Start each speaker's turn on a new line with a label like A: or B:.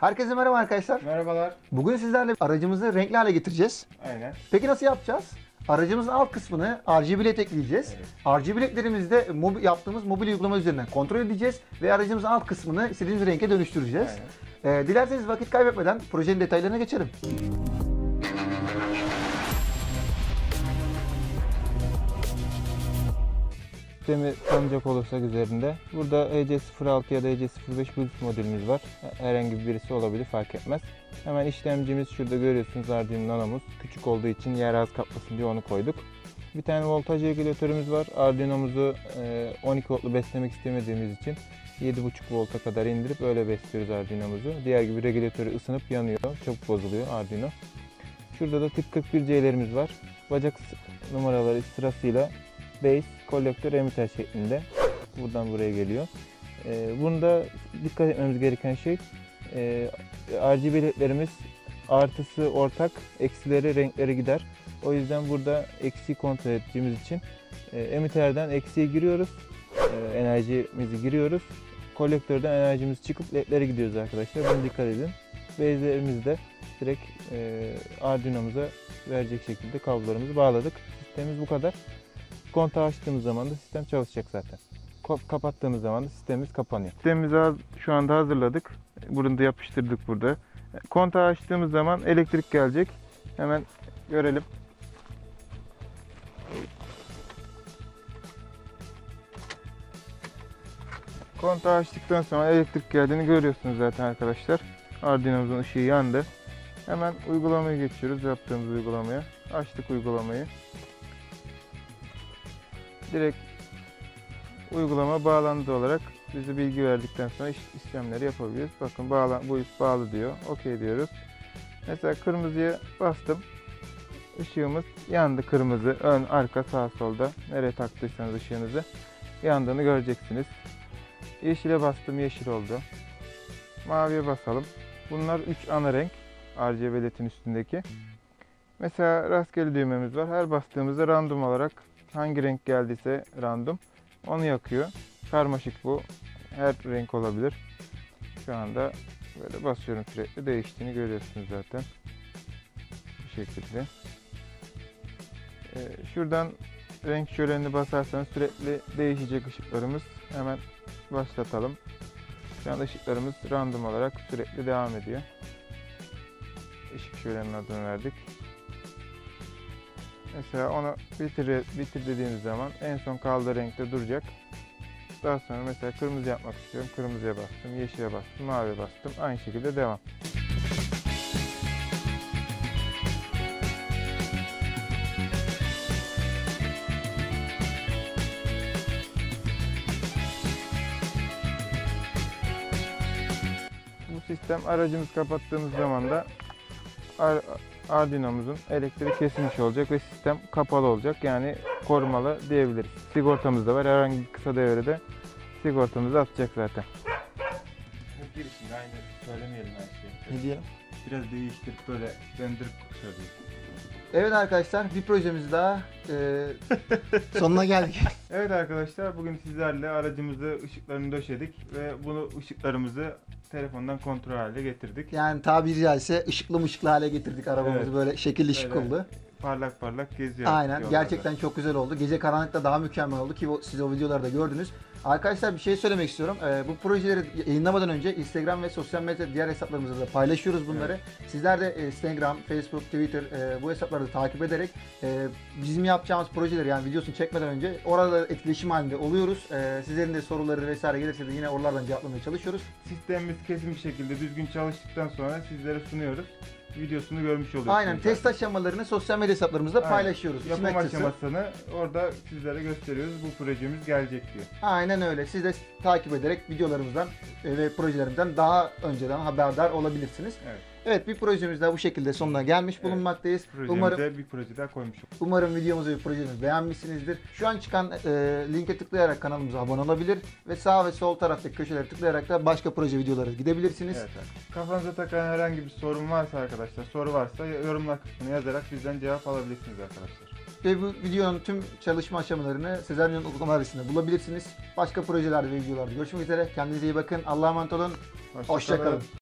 A: Herkese merhaba arkadaşlar.
B: Merhabalar.
A: Bugün sizlerle aracımızı renkli hale getireceğiz.
B: Aynen.
A: Peki nasıl yapacağız? Aracımızın alt kısmını RGB led ekleyeceğiz.
B: Evet.
A: RGB ledlerimizi de yaptığımız mobil uygulama üzerinden kontrol edeceğiz ve aracımızın alt kısmını istediğimiz renge dönüştüreceğiz. Dilerseniz vakit kaybetmeden projenin detaylarına geçelim.
B: Sistemi tanıyacak olursak üzerinde. Burada EC06 ya da EC05 Bluetooth modülümüz var. Herhangi birisi olabilir, fark etmez. Hemen işlemcimiz şurada görüyorsunuz, Arduino Nano'muz. Küçük olduğu için yer az kaplasın diye onu koyduk. Bir tane voltaj regülatörümüz var. Arduino'muzu 12 voltlu beslemek istemediğimiz için 7,5 volta kadar indirip öyle besliyoruz Arduino'muzu. Diğer gibi regülatörü ısınıp yanıyor. Çabuk bozuluyor Arduino. Şurada da tip 41C'lerimiz var. Bacak numaraları sırasıyla base, kolektör, emitter şeklinde. Buradan buraya geliyor. Bunda dikkat etmemiz gereken şey RGB ledlerimiz artısı ortak, eksileri renkleri gider. O yüzden burada eksiği kontrol ettiğimiz için emitterden eksiği giriyoruz, enerjimizi giriyoruz. Kolektörden enerjimiz çıkıp ledlere gidiyoruz arkadaşlar. Buna dikkat edin. Base'lerimizi de direkt Arduino'muza verecek şekilde kablolarımızı bağladık. Sistemimiz bu kadar. Kontağı açtığımız zaman da sistem çalışacak zaten. Kapattığımız zaman da sistemimiz kapanıyor. Sistemimizi şu anda hazırladık. Bunu da yapıştırdık burada. Kontağı açtığımız zaman elektrik gelecek. Hemen görelim. Kontağı açtıktan sonra elektrik geldiğini görüyorsunuz zaten arkadaşlar. Arduino'muzun ışığı yandı. Hemen uygulamaya geçiyoruz, yaptığımız uygulamaya. Açtık uygulamayı. Direkt uygulama bağlandı olarak bize bilgi verdikten sonra işlemleri yapabiliyoruz. Bakın bu üst bağlı diyor. OK diyoruz. Mesela kırmızıya bastım. Işığımız yandı, kırmızı. Ön, arka, sağ, solda. Nereye taktıysanız ışığınızı yandığını göreceksiniz. Yeşile bastım, yeşil oldu. Maviye basalım. Bunlar 3 ana renk RGB led'in üstündeki. Mesela rastgele düğmemiz var. Her bastığımızda random olarak hangi renk geldiyse random onu yakıyor. Karmaşık bu. Her renk olabilir. Şu anda böyle basıyorum, sürekli değiştiğini görüyorsunuz zaten. Bu şekilde. Şuradan renk şölenini basarsanız sürekli değişecek ışıklarımız. Hemen başlatalım. Şu anda ışıklarımız random olarak sürekli devam ediyor. Işık şölenin adını verdik. Mesela onu bitir dediğimiz zaman en son kaldığı renkte duracak. Daha sonra mesela kırmızı yapmak istiyorum. Kırmızıya bastım, yeşile bastım, maviye bastım. Aynı şekilde devam. Bu sistem aracımız kapattığımız zaman da Arduino'muzun elektriği kesilmiş olacak ve sistem kapalı olacak. Yani korumalı diyebiliriz. Sigortamız da var. Herhangi bir kısa devrede sigortamızı atacak zaten.
C: Bu girişinde aynı söylemeyelim her şeyi.
A: Ne diyelim?
C: Biraz değiştirip böyle döndürüp söyleyeyim.
A: Evet arkadaşlar, bir projemiz daha sonuna geldik.
B: Evet arkadaşlar, bugün sizlerle aracımızı ışıklarını döşedik ve bunu ışıklarımızı telefondan kontrol hale getirdik.
A: Yani tabiri caizse ışıklı hale getirdik arabamızı,
B: Evet.
A: böyle şekilli şıkıldı.
B: Parlak parlak geziyor.
A: Aynen,
B: yollarda.
A: gerçekten çok güzel oldu. Gece karanlıkta daha mükemmel oldu ki siz o videolarda gördünüz. Arkadaşlar bir şey söylemek istiyorum. Bu projeleri yayınlamadan önce Instagram ve sosyal medya diğer hesaplarımızda da paylaşıyoruz bunları. Evet. Sizler de Instagram, Facebook, Twitter bu hesapları da takip ederek bizim yapacağımız projeleri, yani videosunu çekmeden önce orada etkileşim halinde oluyoruz. Sizlerin de soruları vesaire gelirse de yine oralardan cevaplamaya çalışıyoruz.
B: Sistemimiz kesin bir şekilde düzgün çalıştıktan sonra sizlere sunuyoruz. Videosunu görmüş oluyorsunuz.
A: Aynen, test aşamalarını sosyal medya hesaplarımızda paylaşıyoruz.
B: Yapım aşamasını orada sizlere gösteriyoruz. Bu projemiz gelecek diyor.
A: Aynen öyle. Siz de takip ederek videolarımızdan ve projelerimizden daha önceden haberdar olabilirsiniz.
B: Evet.
A: Evet, bir projemiz daha bu şekilde sonuna gelmiş bulunmaktayız.
B: Projemize bir proje daha koymuş olduk.
A: Umarım videomuzu ve projemizi beğenmişsinizdir. Şu an çıkan linke tıklayarak kanalımıza abone olabilir ve sağ ve sol taraftaki köşelere tıklayarak da başka proje videoları gidebilirsiniz.
B: Evet. Kafanıza takan herhangi bir sorun varsa arkadaşlar, soru varsa yorumlar kısmına yazarak bizden cevap alabilirsiniz arkadaşlar.
A: Ve bu videonun tüm çalışma aşamalarını Sezaryen'in uygulama adresinde bulabilirsiniz. Başka projelerde ve videolarda görüşmek üzere. Kendinize iyi bakın. Allah'a emanet olun. Hoşça kalın.